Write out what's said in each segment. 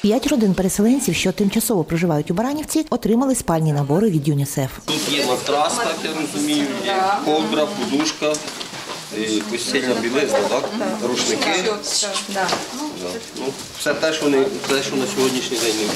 5 родин переселенців, що тимчасово проживають у Баранівці, отримали спальні набори від ЮНІСЕФ. Тут є матрас, так я розумію, є ковдра, подушка, постільна білизна, так? Рушники. Ну, все те, що на сьогоднішній день не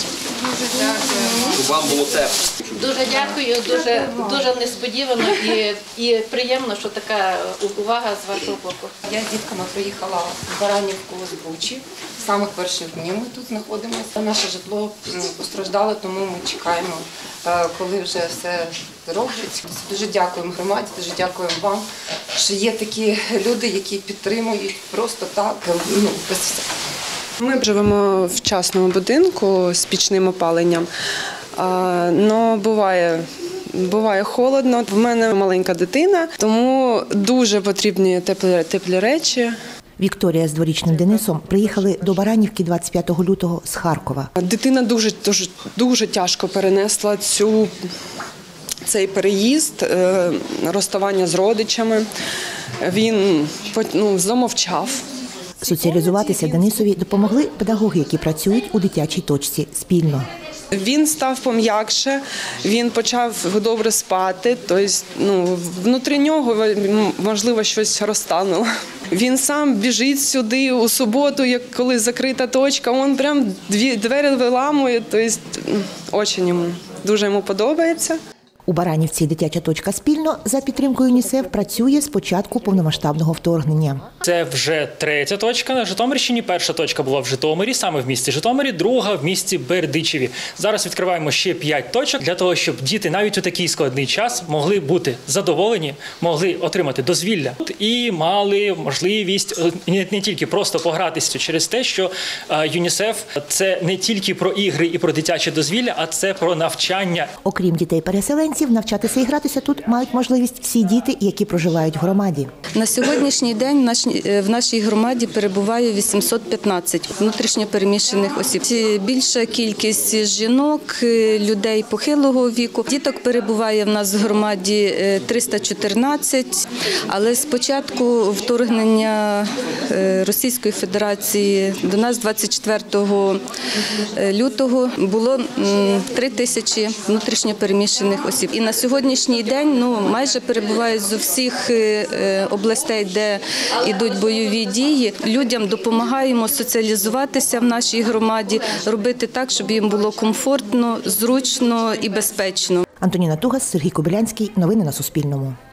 щоб вам було тепло. Дуже дякую, дуже несподівано і приємно, що така увага з вашого боку. Я з дітками приїхала в Баранівку з Бучі. З самих перших днів ми тут знаходимося. Наше житло постраждало, тому ми чекаємо, коли вже все зроблять. Дуже дякуємо громаді, дуже дякуємо вам, що є такі люди, які підтримують просто так, без всього. Ми живемо в частному будинку з пічним опаленням, але буває холодно. В мене маленька дитина, тому дуже потрібні теплі речі. Вікторія з дворічним Денисом приїхали до Баранівки 25 лютого з Харкова. Дитина дуже тяжко перенесла цей переїзд, розставання з родичами. Він замовчав. Соціалізуватися Денисові допомогли педагоги, які працюють у дитячій точці спільно. Він став пом'якше, він почав добре спати, тобто внутрі нього, можливо, щось розтануло. Він сам біжить сюди у суботу, коли закрита точка, він прям двері виламує, тобто дуже йому подобається. У Баранівці дитяча точка спільно за підтримкою ЮНІСЕФ працює з початку повномасштабного вторгнення. Це вже третя точка на Житомирщині. Перша точка була в Житомирі, саме в місті Житомирі, друга в місті Бердичеві. Зараз відкриваємо ще 5 точок для того, щоб діти навіть у такий складний час могли бути задоволені, могли отримати дозвілля і мали можливість не тільки просто погратися через те, що ЮНІСЕФ – це не тільки про ігри і про дитяче дозвілля, а це про навчання. Окрім дітей-переселенців, навчатися і гратися тут мають можливість всі діти, які проживають в громаді. На сьогоднішній день в нашій громаді перебуває 815 внутрішньо переміщених осіб. Більша кількість жінок, людей похилого віку. Діток перебуває в нас в громаді 314, але з початку вторгнення Російської Федерації до нас 24 лютого було 3000 внутрішньо переміщених осіб. І на сьогоднішній день майже перебувають з усіх областей, де йдуть бойові дії. Людям допомагаємо соціалізуватися в нашій громаді, робити так, щоб їм було комфортно, зручно і безпечно. Антоніна Тугас, Сергій Кобилянський. Новини на Суспільному.